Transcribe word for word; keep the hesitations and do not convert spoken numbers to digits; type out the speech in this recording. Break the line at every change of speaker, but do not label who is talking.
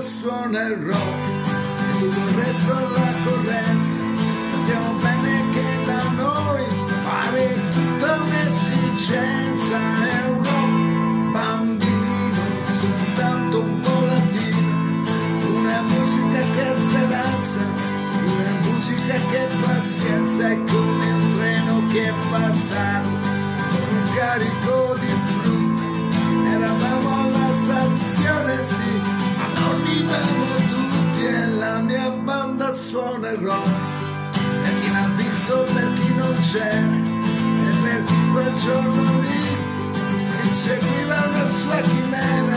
suona il rock e tutto il resto la correnza. Sappiamo bene che da noi pare tutta un'esigenza, è un rock bambino, soltanto un po' latino, una musica che è speranza, una musica che è pazienza, è come un treno che è passato con un carico di frutti, eravamo alla stazione sì, ma dormivamo tutti e la mia banda suona il rock, e in avviso per chi non c'era e per chi quel giorno lì inseguiva la sua chimera.